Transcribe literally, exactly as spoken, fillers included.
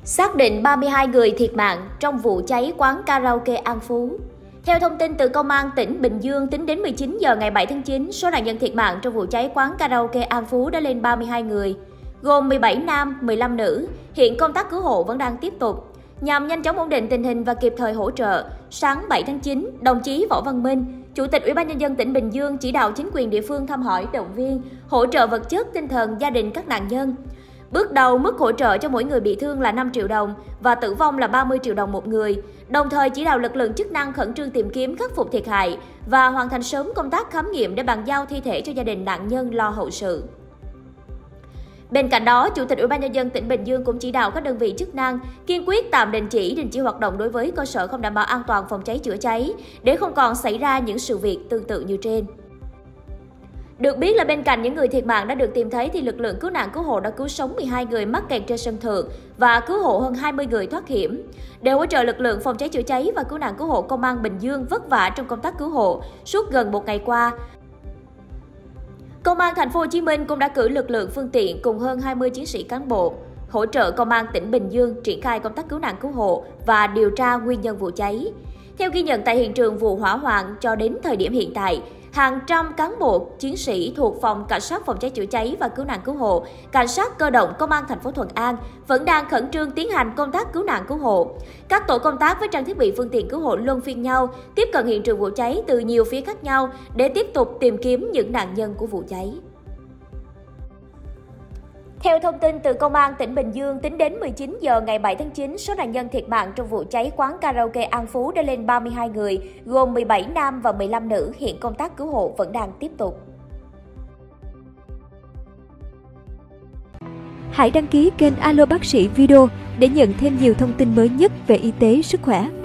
Xác định ba mươi hai người thiệt mạng trong vụ cháy quán karaoke An Phú. Theo thông tin từ Công an tỉnh Bình Dương, tính đến mười chín giờ ngày bảy tháng chín, số nạn nhân thiệt mạng trong vụ cháy quán karaoke An Phú đã lên ba mươi hai người, gồm mười bảy nam, mười lăm nữ. Hiện công tác cứu hộ vẫn đang tiếp tục. Nhằm nhanh chóng ổn định tình hình và kịp thời hỗ trợ, sáng bảy tháng chín, đồng chí Võ Văn Minh, Chủ tịch Ủy ban Nhân dân tỉnh Bình Dương chỉ đạo chính quyền địa phương thăm hỏi, động viên, hỗ trợ vật chất, tinh thần gia đình các nạn nhân. Bước đầu, mức hỗ trợ cho mỗi người bị thương là năm triệu đồng và tử vong là ba mươi triệu đồng một người. Đồng thời chỉ đạo lực lượng chức năng khẩn trương tìm kiếm khắc phục thiệt hại và hoàn thành sớm công tác khám nghiệm để bàn giao thi thể cho gia đình nạn nhân lo hậu sự. Bên cạnh đó, Chủ tịch Ủy ban Nhân dân tỉnh Bình Dương cũng chỉ đạo các đơn vị chức năng kiên quyết tạm đình chỉ, đình chỉ hoạt động đối với cơ sở không đảm bảo an toàn phòng cháy chữa cháy để không còn xảy ra những sự việc tương tự như trên. Được biết là bên cạnh những người thiệt mạng đã được tìm thấy thì lực lượng cứu nạn cứu hộ đã cứu sống mười hai người mắc kẹt trên sân thượng và cứu hộ hơn hai mươi người thoát hiểm. Để hỗ trợ lực lượng phòng cháy chữa cháy và cứu nạn cứu hộ, Công an Bình Dương vất vả trong công tác cứu hộ suốt gần một ngày qua. Công an Thành phố Hồ Chí Minh cũng đã cử lực lượng phương tiện cùng hơn hai mươi chiến sĩ cán bộ hỗ trợ Công an tỉnh Bình Dương triển khai công tác cứu nạn cứu hộ và điều tra nguyên nhân vụ cháy. Theo ghi nhận tại hiện trường vụ hỏa hoạn, cho đến thời điểm hiện tại, hàng trăm cán bộ, chiến sĩ thuộc Phòng Cảnh sát phòng cháy chữa cháy và cứu nạn cứu hộ, Cảnh sát cơ động Công an thành phố Thuận An vẫn đang khẩn trương tiến hành công tác cứu nạn cứu hộ. Các tổ công tác với trang thiết bị phương tiện cứu hộ luân phiên nhau tiếp cận hiện trường vụ cháy từ nhiều phía khác nhau để tiếp tục tìm kiếm những nạn nhân của vụ cháy. Theo thông tin từ Công an tỉnh Bình Dương, tính đến mười chín giờ ngày bảy tháng chín, số nạn nhân thiệt mạng trong vụ cháy quán karaoke An Phú đã lên ba mươi hai người, gồm mười bảy nam và mười lăm nữ. Hiện công tác cứu hộ vẫn đang tiếp tục. Hãy đăng ký kênh Alo Bác sĩ Video để nhận thêm nhiều thông tin mới nhất về y tế, sức khỏe.